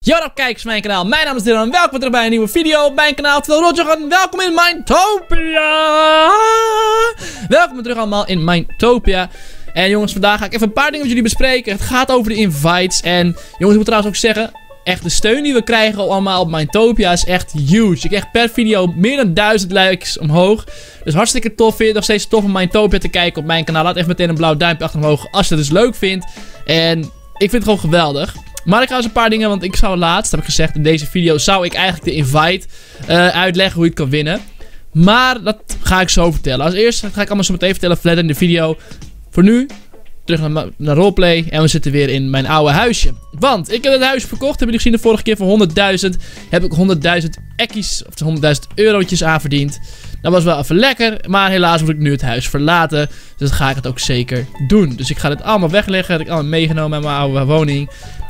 Yo, kijkers van mijn kanaal. Mijn naam is Dylan en welkom terug bij een nieuwe video op mijn kanaal. Terwijl Roger, welkom in Minetopia. Welkom terug allemaal in Minetopia. En jongens, vandaag ga ik even een paar dingen met jullie bespreken. Het gaat over de invites. En jongens, ik moet trouwens ook zeggen, echt de steun die we krijgen allemaal op Minetopia is echt huge. Ik krijg per video meer dan 1000 likes omhoog. Dus hartstikke tof. Vind je het nog steeds tof om Minetopia te kijken op mijn kanaal? Laat even meteen een blauw duimpje achter omhoog als je het dus leuk vindt. En ik vind het gewoon geweldig. Maar ik ga eens een paar dingen, want ik zou laatst, heb ik gezegd, in deze video zou ik eigenlijk de invite uitleggen hoe je het kan winnen. Maar dat ga ik zo vertellen. Als eerst ga ik allemaal zo meteen vertellen verder in de video. Voor nu, terug naar roleplay en we zitten weer in mijn oude huisje. Want ik heb het huis verkocht, hebben jullie gezien de vorige keer voor 100.000. Heb ik 100.000 ekkies, of 100.000 eurotjes aanverdiend. Dat was wel even lekker, maar helaas moet ik nu het huis verlaten. Dus dat ga ik het ook zeker doen. Dus ik ga dit allemaal wegleggen, dat heb ik allemaal meegenomen uit mijn oude woning.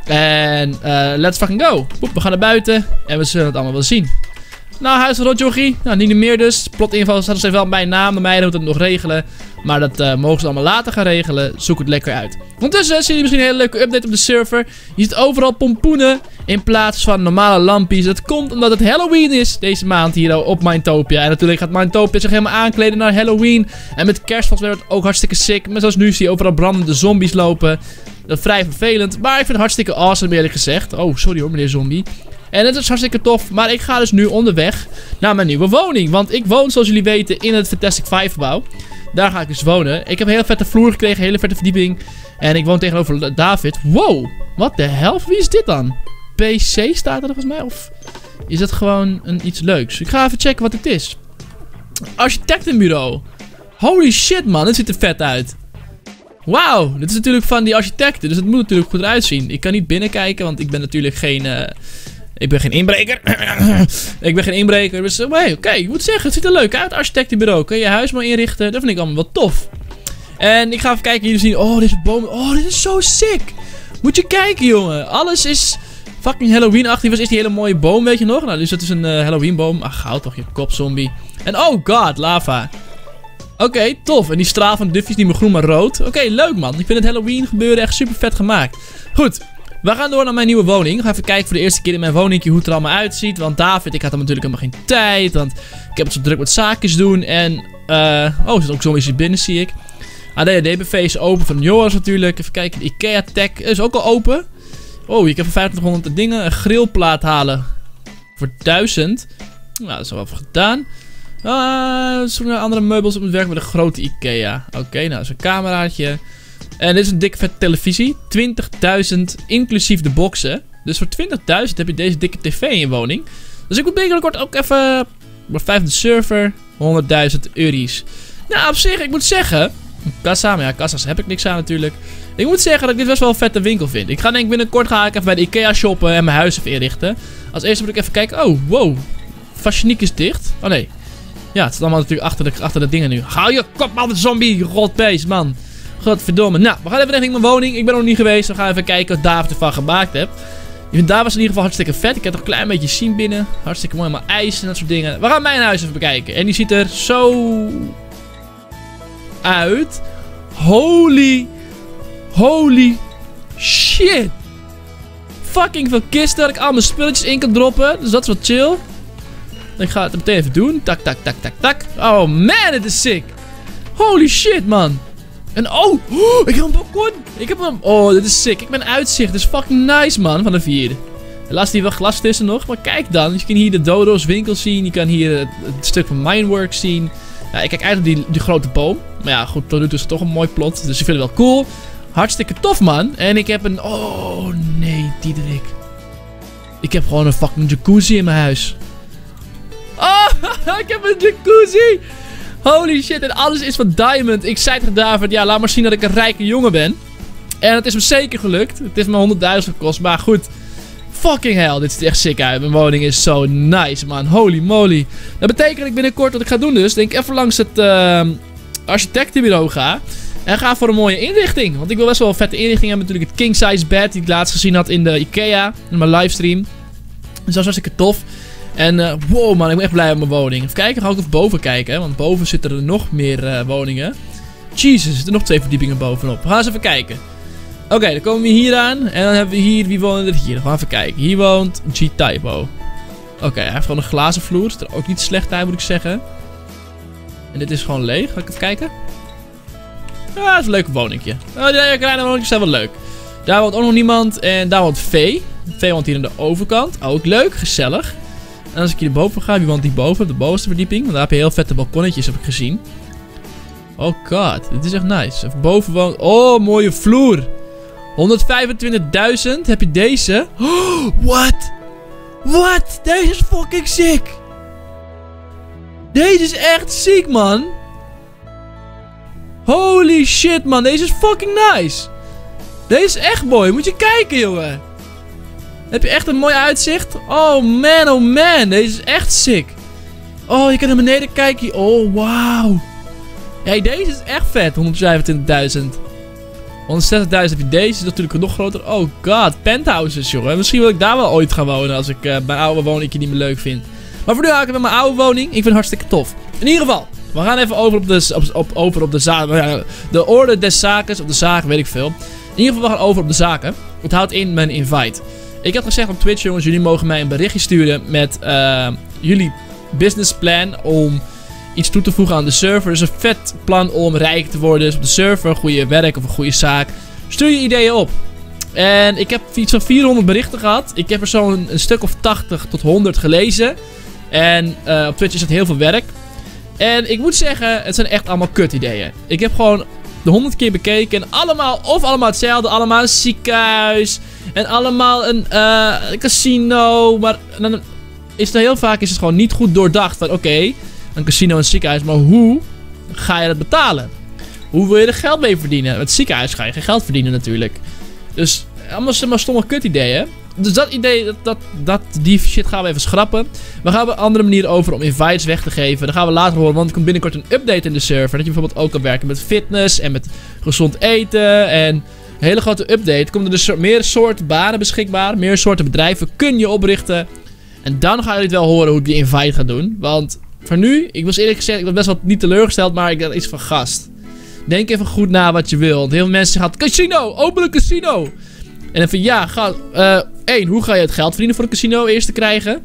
En let's fucking go. Boep, we gaan naar buiten en we zullen het allemaal wel zien. Nou, huis van Rotjochie. Nou, niet meer dus. Plotinval staat nog steeds wel op mijn naam. De meiden moeten het nog regelen. Maar dat mogen ze allemaal later gaan regelen. Zoek het lekker uit. Ondertussen zien jullie misschien een hele leuke update op de server. Je ziet overal pompoenen in plaats van normale lampjes. Dat komt omdat het Halloween is deze maand hier op Minetopia. En natuurlijk gaat Minetopia zich helemaal aankleden naar Halloween. En met kerstmis werd het ook hartstikke sick. Maar zoals nu zie je overal brandende zombies lopen. Dat is vrij vervelend. Maar ik vind het hartstikke awesome eerlijk gezegd. Oh, sorry hoor meneer zombie. En het is hartstikke tof, maar ik ga dus nu onderweg naar mijn nieuwe woning. Want ik woon, zoals jullie weten, in het Fantastic 5 gebouw. Daar ga ik dus wonen. Ik heb een hele vette vloer gekregen, een hele vette verdieping. En ik woon tegenover David. Wow, wat de hel? Wie is dit dan? PC staat er volgens mij? Of is het gewoon iets leuks? Ik ga even checken wat het is. Architectenbureau. Holy shit man, dit ziet er vet uit. Wauw, dit is natuurlijk van die architecten, dus het moet natuurlijk goed eruit zien. Ik kan niet binnenkijken, want ik ben natuurlijk geen... Ik ben geen inbreker. Ik ben geen inbreker. Dus oké, ik moet zeggen, het ziet er leuk uit. Architectenbureau. Kun je je huis maar inrichten. Dat vind ik allemaal wel tof. En ik ga even kijken. Jullie zien. Oh, deze boom. Oh, dit is zo sick. Moet je kijken, jongen. Alles is fucking Halloween-achtig. Was eerst die hele mooie boom, weet je nog? Nou, dus het is een Halloween-boom. Ach, goud toch, je kopzombie. En oh god, lava. Oké, tof. En die straal van Duffy is niet meer groen, maar rood. Oké, leuk man. Ik vind het Halloween gebeuren echt super vet gemaakt. Goed. We gaan door naar mijn nieuwe woning. Ik ga even kijken voor de eerste keer in mijn woningje hoe het er allemaal uitziet. Want David, ik had hem natuurlijk helemaal geen tijd. Want ik heb het zo druk met zaakjes doen. En, oh, er zit ook zombies hier binnen, zie ik. ADHD-BV is open van Joris natuurlijk. Even kijken, de Ikea Tech is ook al open. Oh, ik heb voor 2500 dingen een grillplaat halen. Voor 1000. Nou, dat is wel even gedaan. Zoek naar andere meubels op het werk met een grote Ikea. Oké, nou, dat is een cameraatje. En dit is een dikke vette televisie. 20.000 inclusief de boxen. Dus voor 20.000 heb je deze dikke tv in je woning. Dus ik moet binnenkort ook even... voor 5 de server. 100.000 euro's. Nou, op zich, ik moet zeggen... Kassa, maar ja, kassa's heb ik niks aan natuurlijk. Ik moet zeggen dat ik dit best wel een vette winkel vind. Ik ga denk binnenkort ga ik even bij de Ikea shoppen en mijn huis even inrichten. Als eerste moet ik even kijken. Oh, wow. Fashinique is dicht. Oh nee. Ja, het zit allemaal natuurlijk achter de dingen nu. Hou je kop man, zombie. Rotbeest, man. Godverdomme. Nou, we gaan even richting mijn woning. Ik ben nog niet geweest. We gaan even kijken wat David ervan gemaakt heeft. Daar was in ieder geval hartstikke vet. Ik heb toch een klein beetje zien binnen. Hartstikke mooi, maar ijs en dat soort dingen. We gaan mijn huis even bekijken. En die ziet er zo uit. Holy shit. Fucking veel kisten dat ik al mijn spulletjes in kan droppen. Dus dat is wat chill. Ik ga het meteen even doen. Tak, tak, tak, tak, tak. Oh man, het is sick. Holy shit, man. En oh, ik heb een balkon. Ik heb hem. Oh, dit is sick. Ik ben uitzicht. Dit is fucking nice, man. Van de 4. Helaas die wel glas tussen nog. Maar kijk dan. Je kan hier de Dodo's winkel zien. Je kan hier het stuk van Mineworks zien. Ja, ik kijk uit op die grote boom. Maar ja, goed. Tot nu toe is het toch een mooi plot. Dus ik vind het wel cool. Hartstikke tof, man. En ik heb een... Oh, nee, Diederik. Ik heb gewoon een fucking jacuzzi in mijn huis. Oh, ik heb een jacuzzi. Holy shit, en alles is van diamond. Ik zei tegen David, ja, laat maar zien dat ik een rijke jongen ben. En het is me zeker gelukt. Het heeft me 100.000 gekost, maar goed. Fucking hell, dit ziet er echt sick uit. Mijn woning is zo nice, man. Holy moly. Dat betekent dat ik binnenkort wat ik ga doen dus. Denk ik even langs het architectenbureau ga. En ga voor een mooie inrichting. Want ik wil best wel een vette inrichting hebben. Natuurlijk het king size bed die ik laatst gezien had in de Ikea. In mijn livestream. Dus dat is hartstikke tof. En wow man, ik ben echt blij met mijn woning. Even kijken, ga ik even boven kijken. Hè, want boven zitten er nog meer woningen. Jesus, er zitten nog 2 verdiepingen bovenop. We gaan eens even kijken. Oké, dan komen we hier aan. En dan hebben we hier, wie woont er hier? Gaan we even kijken. Hier woont G-Typo. Oké, hij heeft gewoon een glazen vloer. Ziet er ook niet slecht uit, moet ik zeggen. En dit is gewoon leeg. Ga ik even kijken? Ja, dat is een leuk woningje. Oh, die kleine woningjes zijn wel leuk. Daar woont ook nog niemand. En daar woont Vee. Vee woont hier aan de overkant. Ook leuk, gezellig. En als ik hier boven ga, wie woont die boven? Op de bovenste verdieping. Want daar heb je heel vette balkonnetjes, heb ik gezien. Oh god, dit is echt nice. Even boven woont... Oh, mooie vloer. 125.000. Heb je deze? Oh, what? What? Deze is fucking sick. Deze is echt ziek, man. Holy shit, man. Deze is fucking nice. Deze is echt mooi. Moet je kijken, jongen. Heb je echt een mooi uitzicht? Oh man. Deze is echt sick. Oh, je kan naar beneden kijken. Oh, wauw. Hey, deze is echt vet. 125.000. 160.000 heb je deze. Is natuurlijk nog groter. Oh god. Penthouses, jongen. Misschien wil ik daar wel ooit gaan wonen. Als ik mijn oude woningje niet meer leuk vind. Maar voor nu ga ik met mijn oude woning. Ik vind het hartstikke tof. In ieder geval. We gaan even over op de zaken. De orde des zakens. Of de zaken, weet ik veel. In ieder geval, we gaan over op de zaken. Het houdt in mijn invite. Ik had gezegd op Twitch, jongens. Jullie mogen mij een berichtje sturen met jullie businessplan om iets toe te voegen aan de server. Dus een vet plan om rijk te worden. Dus op de server, een goede werk of een goede zaak. Stuur je ideeën op. En ik heb iets van 400 berichten gehad. Ik heb er zo'n een stuk of 80 tot 100 gelezen. En op Twitch is het heel veel werk. En ik moet zeggen, het zijn echt allemaal kut ideeën. Ik heb gewoon de 100 keer bekeken. En allemaal hetzelfde. Allemaal een ziekenhuis. En allemaal een casino. Maar dan is het heel vaak gewoon niet goed doordacht. Van oké, een casino en een ziekenhuis. Maar hoe ga je dat betalen? Hoe wil je er geld mee verdienen? Met het ziekenhuis ga je geen geld verdienen natuurlijk. Dus allemaal maar stomme kut ideeën. Dus dat idee, die shit gaan we even schrappen. We gaan op een andere manier over om invites weg te geven. Dan gaan we later horen, want er komt binnenkort een update in de server. Dat je bijvoorbeeld ook kan werken met fitness en met gezond eten. En een hele grote update. Komen er dus meer soorten banen beschikbaar. Meer soorten bedrijven kun je oprichten. En dan gaan jullie het wel horen hoe ik die invite ga doen. Want voor nu, ik was eerlijk gezegd, ik was best wel niet teleurgesteld. Maar ik dacht iets van gast. Denk even goed na wat je wil. Want heel veel mensen gaan, casino, open een casino. En dan van ja, 1, hoe ga je het geld verdienen voor een casino eerst te krijgen?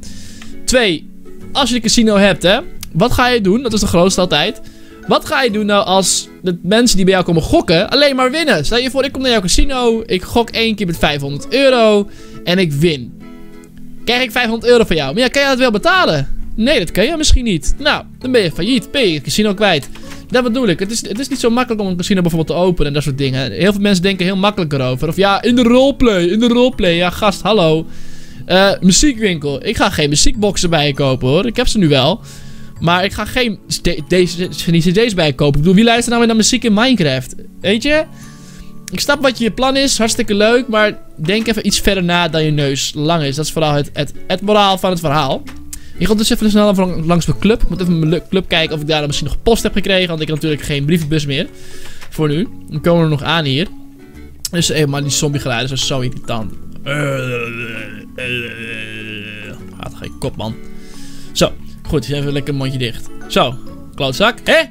2, als je een casino hebt, hè, wat ga je doen? Dat is de grootste altijd. Wat ga je doen nou als de mensen die bij jou komen gokken alleen maar winnen? Stel je voor, ik kom naar jouw casino, ik gok 1 keer met €500 en ik win. Krijg ik €500 van jou? Maar ja, kan je dat wel betalen? Nee, dat kan je misschien niet. Nou, dan ben je failliet, ben je het casino kwijt. Dat bedoel ik. Het is niet zo makkelijk om een casino bijvoorbeeld te openen en dat soort dingen. Heel veel mensen denken heel makkelijk erover. Of ja, in de roleplay. Ja, gast, hallo. Muziekwinkel. Ik ga geen muziekboxen bij je kopen, hoor. Ik heb ze nu wel. Maar ik ga geen cd's bij je kopen. Ik bedoel, wie luistert nou weer naar muziek in Minecraft? Weet je? Ik snap wat je plan is. Hartstikke leuk. Maar denk even iets verder na dan je neus lang is. Dat is vooral het moraal van het verhaal. Ik ga dus even snel langs mijn club. Ik moet even mijn club kijken of ik daar misschien nog post heb gekregen. Want ik heb natuurlijk geen brievenbus meer. Voor nu. Dan komen we er nog aan hier. Dus maar die zombiegeluiden zijn zo irritant. Gaat geen kop, man. Zo. Goed, even lekker een mondje dicht. Zo. Klootzak. Hé?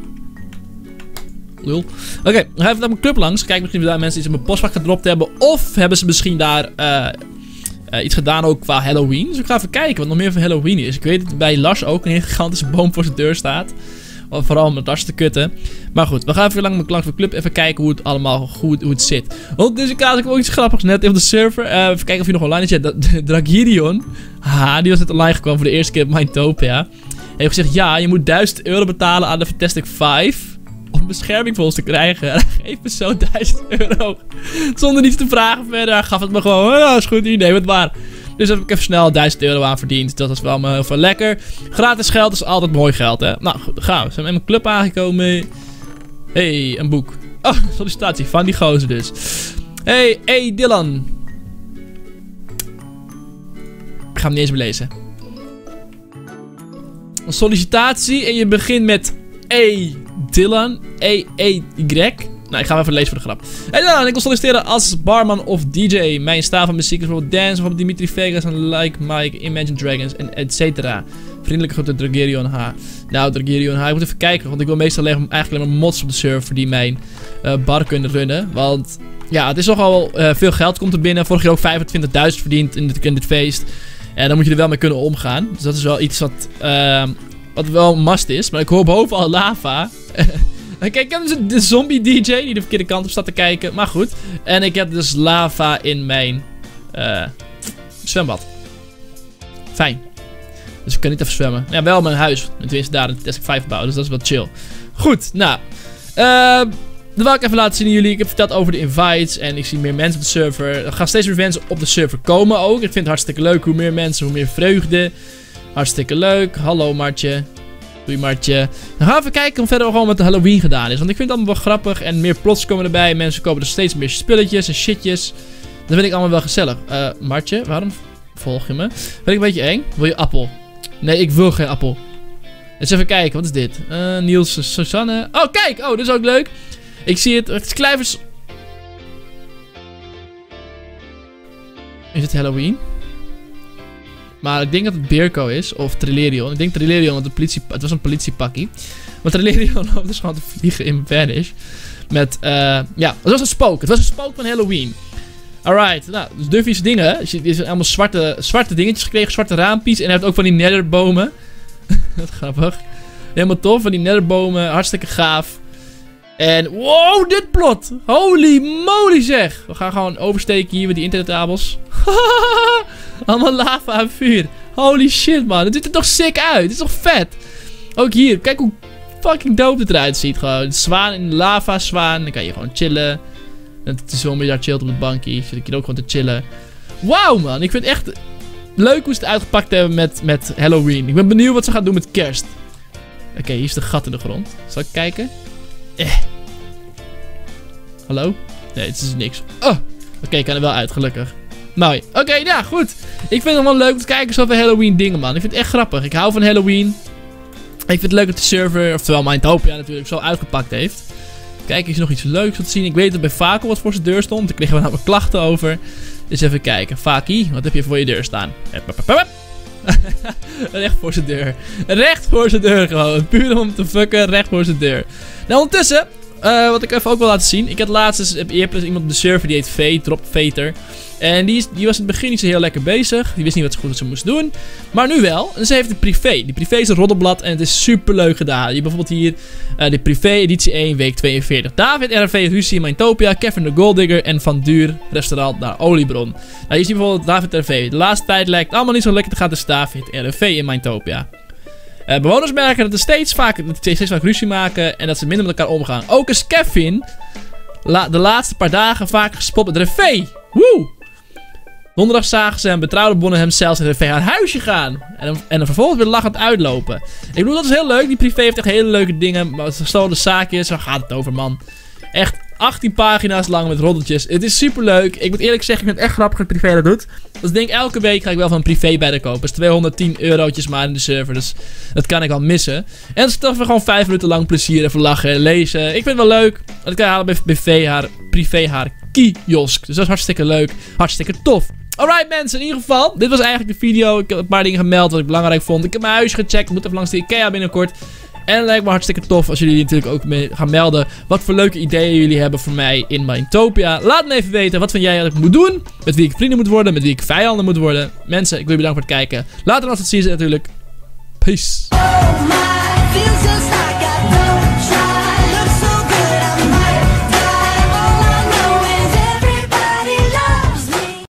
Lul. Oké, dan ga even naar mijn club langs. Kijk misschien of daar mensen iets in mijn postvak gedropt hebben. Of hebben ze misschien daar iets gedaan ook qua Halloween. Dus ik ga even kijken wat nog meer van Halloween is. Ik weet dat bij Lars ook een gigantische boom voor zijn deur staat. Vooral om het Lars te kutten. Maar goed, we gaan even langs mijn club even kijken hoe het allemaal hoe het zit. Want deze kaas ik ook iets grappigs net op de server. Even kijken of hij nog online is. Ja, Dragirion. Haha, die was net online gekomen voor de eerste keer op Minetopia. Hij heeft gezegd, ja, je moet €1000 betalen aan de Fantastic 5. Om bescherming voor ons te krijgen. En hij geeft me zo €1000. Zonder niets te vragen verder. Hij gaf het me gewoon. Ja, is goed, neem het maar. Dus daar heb ik even snel €1000 aan verdiend. Dat is wel heel veel lekker. Gratis geld is altijd mooi geld, hè. Nou goed, dan gaan we. We zijn met mijn club aangekomen. Hey, een boek. Oh, sollicitatie van die gozer dus. Hey Dylan. Ik ga hem niet eens belezen. Een sollicitatie en je begint met Dylan. Y. Nou, ik ga hem even lezen voor de grap. Hey Dylan, ik wil solliciteren als barman of DJ. Mijn stijl van muziek is bijvoorbeeld dance, bijvoorbeeld Dimitri Vegas en Like Mike, Imagine Dragons en etc. Vriendelijke groeten, Dragirion H. Nou, Dragirion H, ik moet even kijken, want ik wil meestal eigenlijk alleen maar mods op de server die mijn bar kunnen runnen. Want ja, het is nogal veel geld komt er binnen. Vorig jaar ook 25.000 verdiend in dit feest. En dan moet je er wel mee kunnen omgaan. Dus dat is wel iets wat wel een must is. Maar ik hoor bovenal lava. Kijk, ik heb dus de zombie DJ die de verkeerde kant op staat te kijken. Maar goed. En ik heb dus lava in mijn zwembad. Fijn. Dus ik kan niet even zwemmen. Ja, wel mijn huis. Tenminste, daar een Desk 5 bouwen. Dus dat is wel chill. Goed, nou. Dat wil ik even laten zien aan jullie. Ik heb verteld over de invites. En ik zie meer mensen op de server. Er gaan steeds meer mensen op de server komen ook. Ik vind het hartstikke leuk. Hoe meer mensen, hoe meer vreugde. Hartstikke leuk. Hallo Martje. Doei Martje. Dan gaan we even kijken hoe verder gewoon met de Halloween gedaan is. Want ik vind het allemaal wel grappig. En meer plots komen erbij. Mensen kopen er steeds meer spulletjes en shitjes. Dat vind ik allemaal wel gezellig. Martje, waarom volg je me? Vind ik een beetje eng. Wil je appel? Nee, ik wil geen appel. Eens even kijken. Wat is dit? Niels, Susanne. Oh, kijk. Oh, dit is ook leuk. Ik zie het. Het is Kluivers. Is het Halloween? Maar ik denk dat het Beerco is. Of Trilerion. Ik denk Trilerion, want het was een politiepakkie. Maar Trilerion loopt dus gewoon te vliegen in Vanish. Met, ja, het was een spook. Het was een spook van Halloween. Alright. Nou, dus Duffy's dingen. Je heeft allemaal zwarte dingetjes gekregen. Zwarte raampjes. En hij heeft ook van die netherbomen. Dat is grappig. Helemaal tof. Van die netherbomen. Hartstikke gaaf. En wow, dit plot. Holy moly zeg. We gaan gewoon oversteken hier met die internetkabels. Allemaal lava en vuur. Holy shit man. Het ziet er toch sick uit. Het is toch vet. Ook hier. Kijk hoe fucking dope het eruit ziet. Gewoon zwaan in de lava zwaan. Dan kan je gewoon chillen. En het is wel meer daar chillt op het bankje. Zit ik hier ook gewoon te chillen. Wauw man. Ik vind het echt leuk hoe ze het uitgepakt hebben met Halloween. Ik ben benieuwd wat ze gaan doen met kerst. Oké, hier is de gat in de grond. Zal ik kijken? Hallo? Nee, het is niks. Oh! Oké, ik kan er wel uit, gelukkig. Mooi. Oké, ja, goed. Ik vind het wel leuk om te kijken zoveel Halloween dingen, man. Ik vind het echt grappig. Ik hou van Halloween. Ik vind het leuk dat de server, oftewel Mindtopia natuurlijk, zo uitgepakt heeft. Kijk, is er nog iets leuks om te zien? Ik weet dat bij Vaco wat voor zijn deur stond. Daar kregen we namelijk klachten over. Dus even kijken. Faki, wat heb je voor je deur staan? Recht voor zijn deur. Recht voor zijn deur gewoon. Puur om te fucken, recht voor zijn deur. Nou, ondertussen... wat ik even ook wil laten zien. Ik had laatst iemand op de server die heet Vee, Drop Veter. En die was in het begin niet zo heel lekker bezig. Die wist niet wat ze moest doen. Maar nu wel. En ze heeft een privé. Die privé is een roddelblad en het is super leuk gedaan. Je hebt bijvoorbeeld hier de privé editie 1 week 42. David, RV, Ruzie in Mindtopia, Kevin de Golddigger en Van Duur restaurant naar Oliebron. Nou, hier zie je bijvoorbeeld David RV. De laatste tijd lijkt het allemaal niet zo lekker te gaan tussen David RV in Mindtopia. Bewoners merken dat ze steeds vaak ruzie maken en dat ze minder met elkaar omgaan. Ook is Kevin de laatste paar dagen vaak gespot met RV. Woe! Donderdag zagen ze hem betrouwde bronnen hem zelfs in RV haar huisje gaan. En dan vervolgens weer lachend uitlopen. Ik bedoel, dat is heel leuk. Die privé heeft echt hele leuke dingen. Maar gestolen zaakjes, waar gaat het over, man? Echt 18 pagina's lang met roddeltjes. Het is super leuk. Ik moet eerlijk zeggen, ik vind het echt grappig dat privé dat doet. Dus ik denk elke week ga ik wel van een privé bij de kopen. Dat is 210 eurotjes maar in de server. Dus dat kan ik al missen. En dan is het gewoon 5 minuten lang plezier. Even lachen en lezen. Ik vind het wel leuk. Dat kan je halen bij privé haar kiosk. Dus dat is hartstikke leuk. Hartstikke tof. Alright mensen, in ieder geval. Dit was eigenlijk de video. Ik heb een paar dingen gemeld wat ik belangrijk vond. Ik heb mijn huis gecheckt. Ik moet even langs de IKEA binnenkort. En het lijkt me hartstikke tof als jullie natuurlijk ook mee gaan melden wat voor leuke ideeën jullie hebben voor mij in Mindtopia. Laat me even weten, wat vind jij dat ik moet doen? Met wie ik vrienden moet worden, met wie ik vijanden moet worden. Mensen, ik wil je bedanken voor het kijken. Later als het zien natuurlijk. Peace.